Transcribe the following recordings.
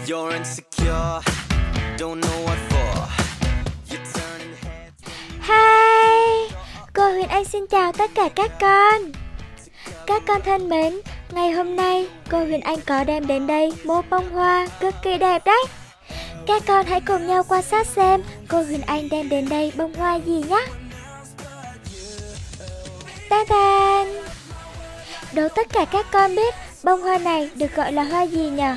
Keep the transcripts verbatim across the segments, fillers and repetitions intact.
You're insecure, don't know what for. You're turning heads. Hi, cô Huyền Anh xin chào tất cả các con. Các con thân mến, ngày hôm nay cô Huyền Anh có đem đến đây một bông hoa cực kỳ đẹp đấy. Các con hãy cùng nhau quan sát xem cô Huyền Anh đem đến đây bông hoa gì nhé. Ta đàn! Đố tất cả các con biết bông hoa này được gọi là hoa gì nhỉ?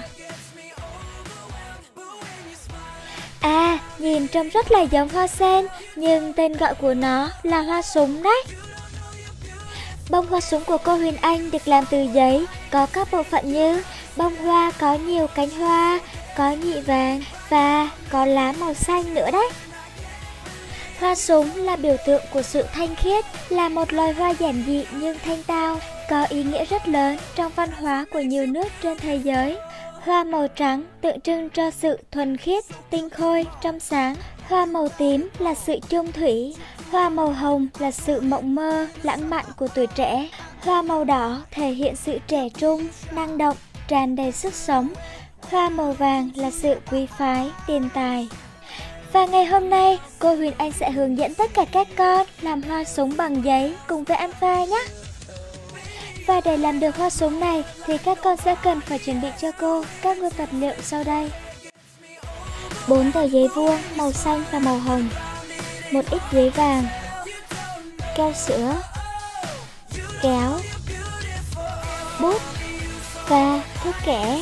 À, nhìn trông rất là giống hoa sen, nhưng tên gọi của nó là hoa súng đấy. Bông hoa súng của cô Huyền Anh được làm từ giấy, có các bộ phận như bông hoa có nhiều cánh hoa, có nhị vàng và có lá màu xanh nữa đấy. Hoa súng là biểu tượng của sự thanh khiết, là một loài hoa giản dị nhưng thanh tao, có ý nghĩa rất lớn trong văn hóa của nhiều nước trên thế giới. Hoa màu trắng tượng trưng cho sự thuần khiết, tinh khôi, trong sáng. Hoa màu tím là sự chung thủy. Hoa màu hồng là sự mộng mơ, lãng mạn của tuổi trẻ. Hoa màu đỏ thể hiện sự trẻ trung, năng động, tràn đầy sức sống. Hoa màu vàng là sự quý phái, tiền tài. Và ngày hôm nay, cô Huyền Anh sẽ hướng dẫn tất cả các con làm hoa súng bằng giấy cùng với Alpha nhé. Và để làm được hoa súng này thì các con sẽ cần phải chuẩn bị cho cô các nguyên vật liệu sau đây. bốn tờ giấy vuông màu xanh và màu hồng, một ít giấy vàng, keo sữa, kéo, bút và thuốc kẻ.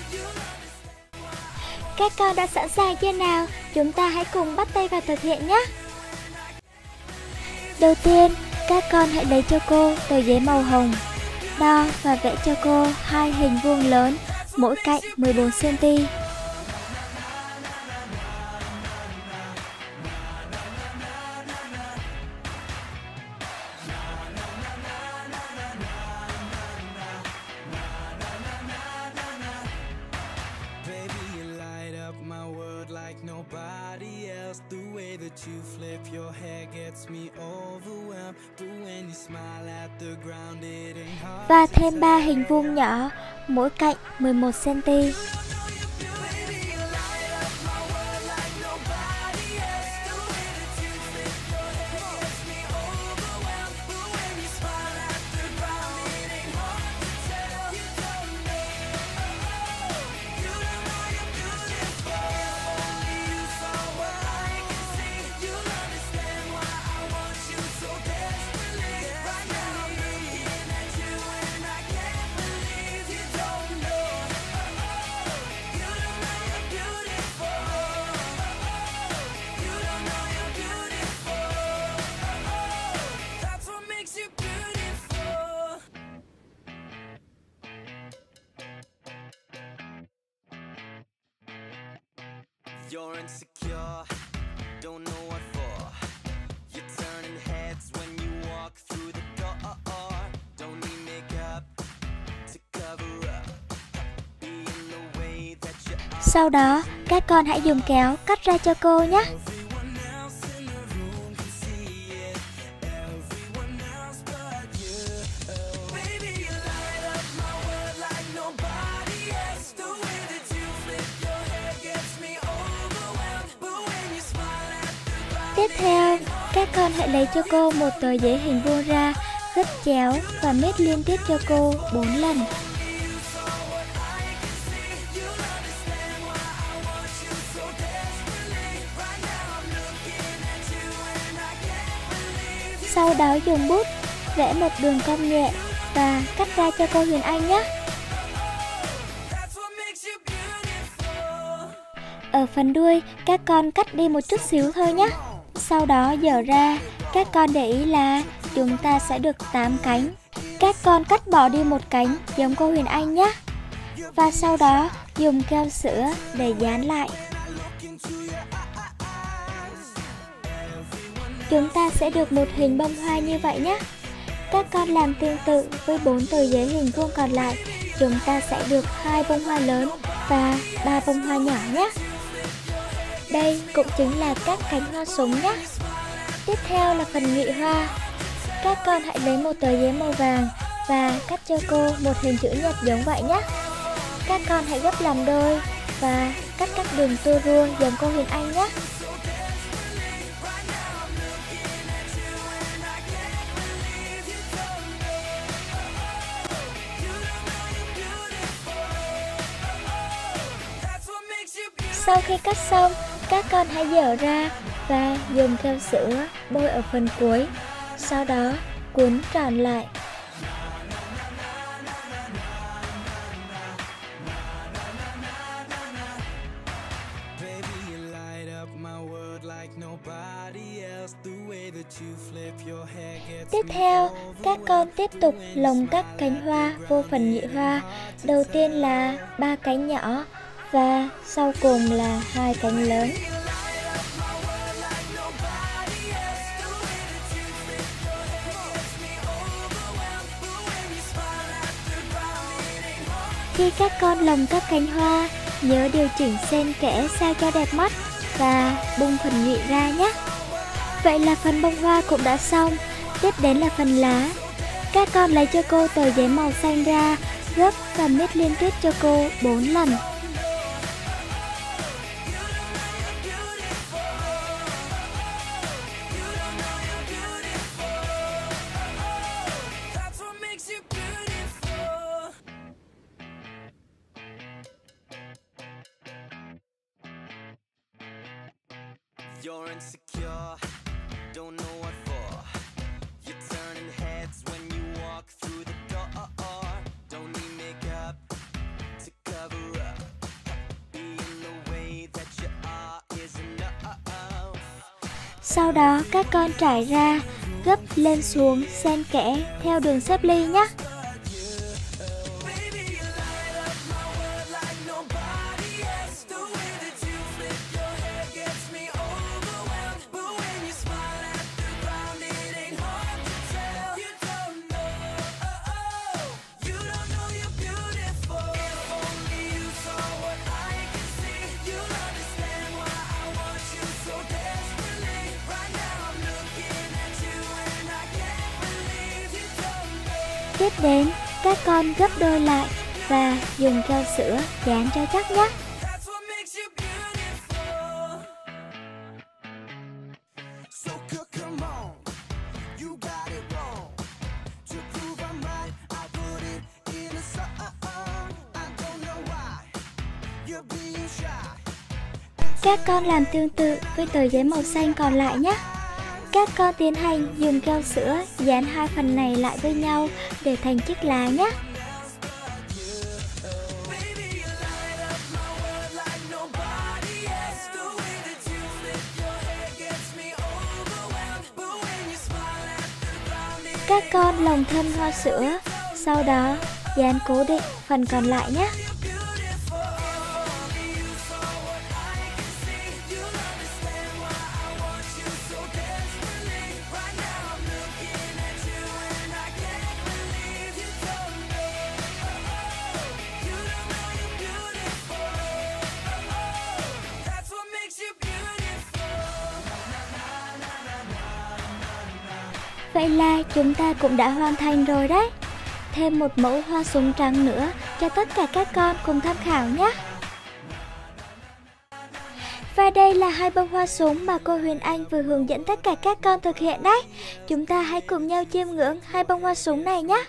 Các con đã sẵn sàng chưa nào? Chúng ta hãy cùng bắt tay vào thực hiện nhé. Đầu tiên, các con hãy lấy cho cô tờ giấy màu hồng, đo và vẽ cho cô hai hình vuông lớn, mỗi cạnh mười bốn xăng ti mét. Và thêm ba hình vuông nhỏ, mỗi cạnh mười một xăng ti mét. You're insecure, don't know what for. You're turning heads when you walk through the door. Don't need makeup to cover up. Be in the way that you are. Sau đó, các con hãy dùng kéo cắt ra cho cô nhé. Tiếp theo, các con hãy lấy cho cô một tờ giấy hình vuông ra, gấp chéo và miết liên tiếp cho cô bốn lần. Sau đó dùng bút vẽ một đường cong nhẹ và cắt ra cho cô Huyền Anh nhé. Ở phần đuôi, các con cắt đi một chút xíu thôi nhé. Sau đó dở ra, các con để ý là chúng ta sẽ được tám cánh. Các con cắt bỏ đi một cánh giống cô Huyền Anh nhé. Và sau đó dùng keo sữa để dán lại. Chúng ta sẽ được một hình bông hoa như vậy nhé. Các con làm tương tự với bốn tờ giấy hình vuông còn lại. Chúng ta sẽ được hai bông hoa lớn và ba bông hoa nhỏ nhé. Đây cũng chính là các cánh hoa súng nhé. Tiếp theo là phần nhụy hoa. Các con hãy lấy một tờ giấy màu vàng và cắt cho cô một hình chữ nhật giống vậy nhé. Các con hãy gấp làm đôi và cắt các đường tua rua giống cô Huyền Anh nhé. Sau khi cắt xong, các con hãy dở ra và dùng keo sữa bôi ở phần cuối, sau đó cuốn tròn lại. Tiếp theo, các con tiếp tục lồng các cánh hoa vô phần nhị hoa. Đầu tiên là ba cánh nhỏ và sau cùng là hai cánh lớn. Khi các con lồng các cánh hoa, nhớ điều chỉnh xen kẽ sao cho đẹp mắt và bung phần nhụy ra nhé. Vậy là phần bông hoa cũng đã xong. Tiếp đến là phần lá. Các con lấy cho cô tờ giấy màu xanh ra, gấp và miết liên tiếp cho cô bốn lần. You're insecure, don't know what for. You're turning heads when you walk through the door. Don't need makeup to cover up. Being the way that you are is enough. Sau đó các con trải ra, gấp lên xuống xen kẽ theo đường xếp ly nhé. Tiếp đến, các con gấp đôi lại và dùng keo sữa dán cho chắc nhé. Các con làm tương tự với tờ giấy màu xanh còn lại nhé. Các con tiến hành dùng keo sữa dán hai phần này lại với nhau để thành chiếc lá nhé. Các con lồng thêm hoa sữa, sau đó dán cố định phần còn lại nhé. Vậy là chúng ta cũng đã hoàn thành rồi đấy. Thêm một mẫu hoa súng trắng nữa cho tất cả các con cùng tham khảo nhé. Và đây là hai bông hoa súng mà cô Huyền Anh vừa hướng dẫn tất cả các con thực hiện đấy. Chúng ta hãy cùng nhau chiêm ngưỡng hai bông hoa súng này nhé.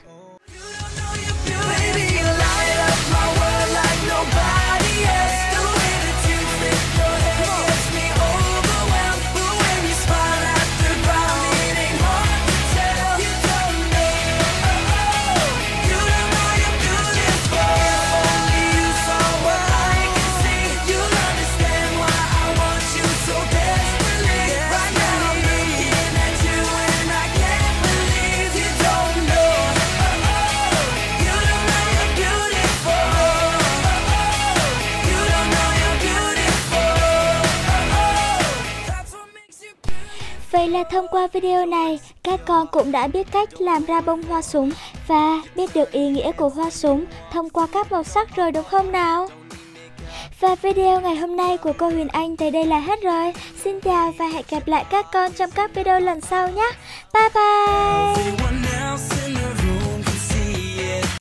Vậy là thông qua video này, các con cũng đã biết cách làm ra bông hoa súng và biết được ý nghĩa của hoa súng thông qua các màu sắc rồi đúng không nào? Và video ngày hôm nay của cô Huyền Anh tới đây là hết rồi. Xin chào và hẹn gặp lại các con trong các video lần sau nhé. Bye bye!